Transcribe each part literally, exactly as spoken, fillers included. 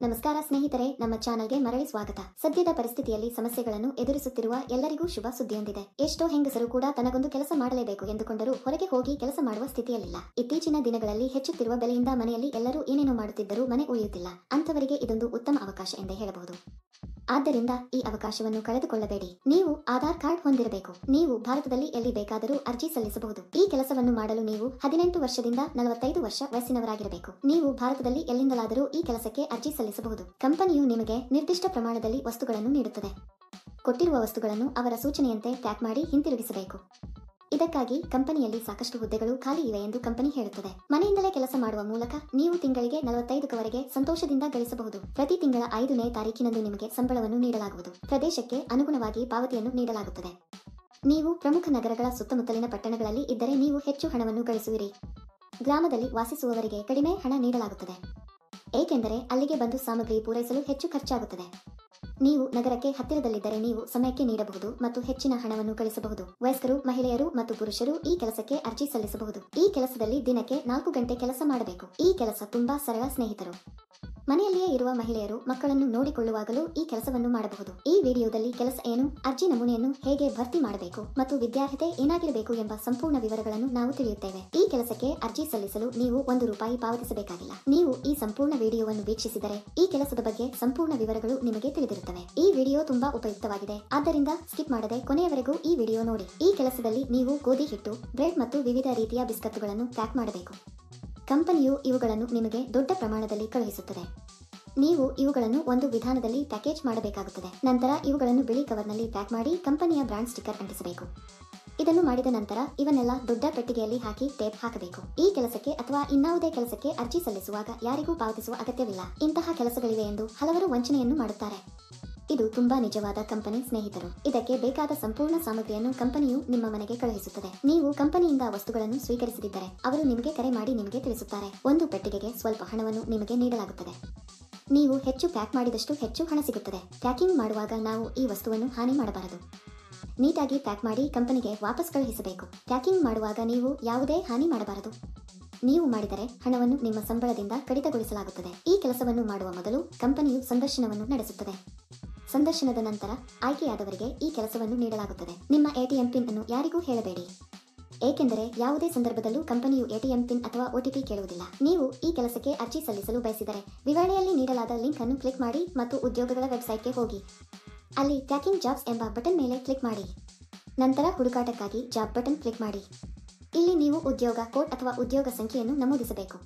ನಮಸ್ಕಾರ ಸ್ನೇಹಿತರೆ, ನಮ್ಮ ಚಾನೆಲ್ಗೆ ಮರಳಿ ಸ್ವಾಗತ. ಸದ್ಯದ ಪರಿಸ್ಥಿತಿಯಲ್ಲಿ ಸಮಸ್ಯೆಗಳನ್ನು ಎದುರಿಸುತ್ತಿರುವ ಎಲ್ಲರಿಗೂ ಶುಭ ಸುದ್ದಿಯೊಂದಿದೆ. ಎಷ್ಟೋ ಹೆಂಗಸರು ಕೂಡ ತನಗೊಂದು ಕೆಲಸ ಮಾಡಲೇಬೇಕು ಎಂದುಕೊಂಡರೂ ಹೊರಗೆ ಹೋಗಿ ಕೆಲಸ ಮಾಡುವ ಸ್ಥಿತಿಯಲ್ಲಿಲ್ಲ. ಇತ್ತೀಚಿನ ದಿನಗಳಲ್ಲಿ ಹೆಚ್ಚುತ್ತಿರುವ ಬೆಲೆಯಿಂದ ಮನೆಯಲ್ಲಿ ಎಲ್ಲರೂ ಏನೇನೋ ಮಾಡುತ್ತಿದ್ದರೂ ಮನೆ ಉಳಿಯುತ್ತಿಲ್ಲ. ಅಂಥವರಿಗೆ ಇದೊಂದು ಉತ್ತಮ ಅವಕಾಶ ಎಂದೇ ಹೇಳಬಹುದು. ಆದ್ದರಿಂದ ಈ ಅವಕಾಶವನ್ನು ಕಳೆದುಕೊಳ್ಳಬೇಡಿ. ನೀವು ಆಧಾರ್ ಕಾರ್ಡ್ ಹೊಂದಿರಬೇಕು. ನೀವು ಭಾರತದಲ್ಲಿ ಎಲ್ಲಿ ಬೇಕಾದರೂ ಅರ್ಜಿ ಸಲ್ಲಿಸಬಹುದು. ಈ ಕೆಲಸವನ್ನು ಮಾಡಲು ನೀವು ಹದಿನೆಂಟು ವರ್ಷದಿಂದ ನಲವತ್ತೈದು ವರ್ಷ ವಯಸ್ಸಿನವರಾಗಿರಬೇಕು. ನೀವು ಭಾರತದಲ್ಲಿ ಎಲ್ಲಿಂದಲಾದರೂ ಈ ಕೆಲಸಕ್ಕೆ ಅರ್ಜಿ ಸಲ್ಲಿಸಬಹುದು. ಕಂಪನಿಯು ನಿಮಗೆ ನಿರ್ದಿಷ್ಟ ಪ್ರಮಾಣದಲ್ಲಿ ವಸ್ತುಗಳನ್ನು ನೀಡುತ್ತದೆ. ಕೊಟ್ಟಿರುವ ವಸ್ತುಗಳನ್ನು ಅವರ ಸೂಚನೆಯಂತೆ ಪ್ಯಾಕ್ ಮಾಡಿ ಹಿಂತಿರುಗಿಸಬೇಕು. ಇದಕ್ಕಾಗಿ ಕಂಪನಿಯಲ್ಲಿ ಸಾಕಷ್ಟು ಹುದ್ದೆಗಳು ಖಾಲಿ ಇವೆ ಎಂದು ಕಂಪನಿ ಹೇಳುತ್ತದೆ. ಮನೆಯಿಂದಲೇ ಕೆಲಸ ಮಾಡುವ ಮೂಲಕ ನೀವು ತಿಂಗಳಿಗೆ ನಲವತ್ತೈದರವರೆಗೆ ಸಂತೋಷದಿಂದ ಗಳಿಸಬಹುದು. ಪ್ರತಿ ತಿಂಗಳ ಐದನೇ ತಾರೀಕಿನಂದು ನಿಮಗೆ ಸಂಬಳವನ್ನು ನೀಡಲಾಗುವುದು. ಪ್ರದೇಶಕ್ಕೆ ಅನುಗುಣವಾಗಿ ಪಾವತಿಯನ್ನು ನೀಡಲಾಗುತ್ತದೆ. ನೀವು ಪ್ರಮುಖ ನಗರಗಳ ಸುತ್ತಮುತ್ತಲಿನ ಪಟ್ಟಣಗಳಲ್ಲಿ ಇದ್ದರೆ ನೀವು ಹೆಚ್ಚು ಹಣವನ್ನು ಗಳಿಸುವಿರಿ. ಗ್ರಾಮದಲ್ಲಿ ವಾಸಿಸುವವರಿಗೆ ಕಡಿಮೆ ಹಣ ನೀಡಲಾಗುತ್ತದೆ, ಏಕೆಂದರೆ ಅಲ್ಲಿಗೆ ಬಂದು ಸಾಮಗ್ರಿ ಪೂರೈಸಲು ಹೆಚ್ಚು ಖರ್ಚಾಗುತ್ತದೆ. ನೀವು ನಗರಕ್ಕೆ ಹತ್ತಿರದಲ್ಲಿದ್ದರೆ ನೀವು ಸಮಯಕ್ಕೆ ನೀಡಬಹುದು ಮತ್ತು ಹೆಚ್ಚಿನ ಹಣವನ್ನು ಗಳಿಸಬಹುದು. ವಯಸ್ಕರು, ಮಹಿಳೆಯರು ಮತ್ತು ಪುರುಷರು ಈ ಕೆಲಸಕ್ಕೆ ಅರ್ಜಿ ಸಲ್ಲಿಸಬಹುದು. ಈ ಕೆಲಸದಲ್ಲಿ ದಿನಕ್ಕೆ ನಾಲ್ಕು ಗಂಟೆ ಕೆಲಸ ಮಾಡಬೇಕು. ಈ ಕೆಲಸ ತುಂಬಾ ಸರಳ ಸ್ನೇಹಿತರು. ಮನೆಯಲ್ಲಿಯೇ ಇರುವ ಮಹಿಳೆಯರು ಮಕ್ಕಳನ್ನು ನೋಡಿಕೊಳ್ಳುವಾಗಲೂ ಈ ಕೆಲಸವನ್ನು ಮಾಡಬಹುದು. ಈ ವಿಡಿಯೋದಲ್ಲಿ ಕೆಲಸ ಏನು, ಅರ್ಜಿ ನಮೂನೆಯನ್ನು ಹೇಗೆ ಭರ್ತಿ ಮಾಡಬೇಕು ಮತ್ತು ವಿದ್ಯಾರ್ಹತೆ ಏನಾಗಿರಬೇಕು ಎಂಬ ಸಂಪೂರ್ಣ ವಿವರಗಳನ್ನು ನಾವು ತಿಳಿಯುತ್ತೇವೆ. ಈ ಕೆಲಸಕ್ಕೆ ಅರ್ಜಿ ಸಲ್ಲಿಸಲು ನೀವು ಒಂದು ರೂಪಾಯಿ ಪಾವತಿಸಬೇಕಾಗಿಲ್ಲ. ನೀವು ಈ ಸಂಪೂರ್ಣ ವಿಡಿಯೋವನ್ನು ವೀಕ್ಷಿಸಿದರೆ ಈ ಕೆಲಸದ ಬಗ್ಗೆ ಸಂಪೂರ್ಣ ವಿವರಗಳು ನಿಮಗೆ ತಿಳಿದಿರುತ್ತವೆ. ಈ ವಿಡಿಯೋ ತುಂಬಾ ಉಪಯುಕ್ತವಾಗಿದೆ, ಆದ್ದರಿಂದ ಸ್ಕಿಪ್ ಮಾಡದೆ ಕೊನೆಯವರೆಗೂ ಈ ವಿಡಿಯೋ ನೋಡಿ. ಈ ಕೆಲಸದಲ್ಲಿ ನೀವು ಗೋಧಿ ಹಿಟ್ಟು, ಬ್ರೆಡ್ ಮತ್ತು ವಿವಿಧ ರೀತಿಯ ಬಿಸ್ಕತ್ತುಗಳನ್ನು ಪ್ಯಾಕ್ ಮಾಡಬೇಕು. ಕಂಪನಿಯು ಇವುಗಳನ್ನು ನಿಮಗೆ ದೊಡ್ಡ ಪ್ರಮಾಣದಲ್ಲಿ ಕಳುಹಿಸುತ್ತದೆ. ನೀವು ಇವುಗಳನ್ನು ಒಂದು ವಿಧಾನದಲ್ಲಿ ಪ್ಯಾಕೇಜ್ ಮಾಡಬೇಕಾಗುತ್ತದೆ. ನಂತರ ಇವುಗಳನ್ನು ಬಿಳಿ ಕವರ್ನಲ್ಲಿ ಪ್ಯಾಕ್ ಮಾಡಿ ಕಂಪನಿಯ ಬ್ರಾಂಡ್ ಸ್ಟಿಕ್ಕರ್ ಅಂಟಿಸಬೇಕು. ಇದನ್ನು ಮಾಡಿದ ನಂತರ ಇವನ್ನೆಲ್ಲ ದೊಡ್ಡ ಪೆಟ್ಟಿಗೆಯಲ್ಲಿ ಹಾಕಿ ಟೇಪ್ ಹಾಕಬೇಕು. ಈ ಕೆಲಸಕ್ಕೆ ಅಥವಾ ಇನ್ನಾವುದೇ ಕೆಲಸಕ್ಕೆ ಅರ್ಜಿ ಸಲ್ಲಿಸುವಾಗ ಯಾರಿಗೂ ಪಾವತಿಸುವ ಅಗತ್ಯವಿಲ್ಲ. ಇಂತಹ ಕೆಲಸಗಳಿವೆ ಎಂದು ಹಲವರು ವಂಚನೆಯನ್ನು ಮಾಡುತ್ತಾರೆ. ಇದು ತುಂಬಾ ನಿಜವಾದ ಕಂಪನಿ ಸ್ನೇಹಿತರು. ಇದಕ್ಕೆ ಬೇಕಾದ ಸಂಪೂರ್ಣ ಸಾಮಗ್ರಿಯನ್ನು ಕಂಪನಿಯು ನಿಮ್ಮ ಮನೆಗೆ ಕಳುಹಿಸುತ್ತದೆ. ನೀವು ಕಂಪನಿಯಿಂದ ವಸ್ತುಗಳನ್ನು ಸ್ವೀಕರಿಸದಿದ್ದರೆ ಅವರು ನಿಮಗೆ ಕರೆ ಮಾಡಿ ನಿಮಗೆ ತಿಳಿಸುತ್ತಾರೆ. ಒಂದು ಪೆಟ್ಟಿಗೆಗೆ ಸ್ವಲ್ಪ ಹಣವನ್ನು ನಿಮಗೆ ನೀಡಲಾಗುತ್ತದೆ. ನೀವು ಹೆಚ್ಚು ಪ್ಯಾಕ್ ಮಾಡಿದಷ್ಟು ಹೆಚ್ಚು ಹಣ ಸಿಗುತ್ತದೆ. ಪ್ಯಾಕಿಂಗ್ ಮಾಡುವಾಗ ನಾವು ಈ ವಸ್ತುವನ್ನು ಹಾನಿ ಮಾಡಬಾರದು. ನೀಟಾಗಿ ಪ್ಯಾಕ್ ಮಾಡಿ ಕಂಪನಿಗೆ ವಾಪಸ್ ಕಳುಹಿಸಬೇಕು. ಪ್ಯಾಕಿಂಗ್ ಮಾಡುವಾಗ ನೀವು ಯಾವುದೇ ಹಾನಿ ಮಾಡಬಾರದು. ನೀವು ಮಾಡಿದರೆ ಹಣವನ್ನು ನಿಮ್ಮ ಸಂಬಳದಿಂದ ಕಡಿತಗೊಳಿಸಲಾಗುತ್ತದೆ. ಈ ಕೆಲಸವನ್ನು ಮಾಡುವ ಮೊದಲು ಕಂಪನಿಯು ಸಂದರ್ಶನವನ್ನು ನಡೆಸುತ್ತದೆ. ಸಂದರ್ಶನದ ನಂತರ ಆಯ್ಕೆಯಾದವರಿಗೆ ಈ ಕೆಲಸವನ್ನು ನೀಡಲಾಗುತ್ತದೆ. ನಿಮ್ಮ ಎಟಿಎಂ ಪಿನ್ ಅನ್ನು ಯಾರಿಗೂ ಹೇಳಬೇಡಿ, ಏಕೆಂದರೆ ಯಾವುದೇ ಸಂದರ್ಭದಲ್ಲೂ ಕಂಪನಿಯು ಎಟಿಎಂ ಪಿನ್ ಅಥವಾ ಒಟಿಪಿ ಕೇಳುವುದಿಲ್ಲ. ನೀವು ಈ ಕೆಲಸಕ್ಕೆ ಅರ್ಜಿ ಸಲ್ಲಿಸಲು ಬಯಸಿದರೆ ವಿವರಣೆಯಲ್ಲಿ ನೀಡಲಾದ ಲಿಂಕ್ ಅನ್ನು ಕ್ಲಿಕ್ ಮಾಡಿ ಮತ್ತು ಉದ್ಯೋಗಗಳ ವೆಬ್ಸೈಟ್ಗೆ ಹೋಗಿ ಅಲ್ಲಿ ಪ್ಯಾಕಿಂಗ್ ಜಾಬ್ಸ್ ಎಂಬ ಬಟನ್ ಮೇಲೆ ಕ್ಲಿಕ್ ಮಾಡಿ. ನಂತರ ಹುಡುಕಾಟಕ್ಕಾಗಿ ಜಾಬ್ ಬಟನ್ ಕ್ಲಿಕ್ ಮಾಡಿ. ಇಲ್ಲಿ ನೀವು ಉದ್ಯೋಗ ಕೋಡ್ ಅಥವಾ ಉದ್ಯೋಗ ಸಂಖ್ಯೆಯನ್ನು ನಮೂದಿಸಬೇಕು.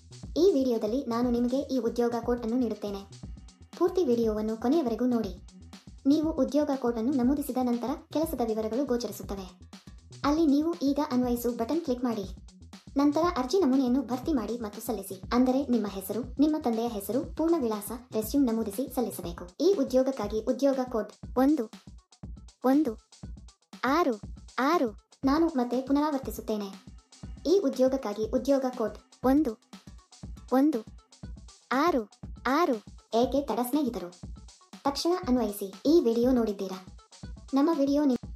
ಈ ವಿಡಿಯೋದಲ್ಲಿ ನಾನು ನಿಮಗೆ ಈ ಉದ್ಯೋಗ ಕೋಡ್ ಅನ್ನು ನೀಡುತ್ತೇನೆ. ಪೂರ್ತಿ ವಿಡಿಯೋವನ್ನು ಕೊನೆಯವರೆಗೂ ನೋಡಿ. ನೀವು ಉದ್ಯೋಗ ಕೋಡ್ ಅನ್ನು ನಮೂದಿಸಿದ ನಂತರ ಕೆಲಸದ ವಿವರಗಳು ಗೋಚರಿಸುತ್ತವೆ. ಅಲ್ಲಿ ನೀವು ಈಗ ಅನ್ವಯಿಸು ಬಟನ್ ಕ್ಲಿಕ್ ಮಾಡಿ. ನಂತರ ಅರ್ಜಿ ನಮೂನೆಯನ್ನು ಭರ್ತಿ ಮಾಡಿ ಮತ್ತು ಸಲ್ಲಿಸಿ. ಅಂದರೆ ನಿಮ್ಮ ಹೆಸರು, ನಿಮ್ಮ ತಂದೆಯ ಹೆಸರು, ಪೂರ್ಣ ವಿಳಾಸ, ರೆಸ್ಯೂಮ್ ನಮೂದಿಸಿ ಸಲ್ಲಿಸಬೇಕು. ಈ ಉದ್ಯೋಗಕ್ಕಾಗಿ ಉದ್ಯೋಗ ಕೋಡ್ ಒಂದು ಒಂದು ಆರು ಆರು. ನಾನು ಮತ್ತೆ ಪುನರಾವರ್ತಿಸುತ್ತೇನೆ. ಈ ಉದ್ಯೋಗಕ್ಕಾಗಿ ಉದ್ಯೋಗ ಕೋಡ್ ಒಂದು ಒಂದು ಆರು ಆರು. ಏಕೆ ತಡ ಸ್ನೇಹಿತರು? ತಕ್ಷಣ ಅನ್ವಯಿಸಿ. ಈ ವಿಡಿಯೋ ನೋಡಿದ್ದೀರಾ? ನಮ್ಮ ವಿಡಿಯೋ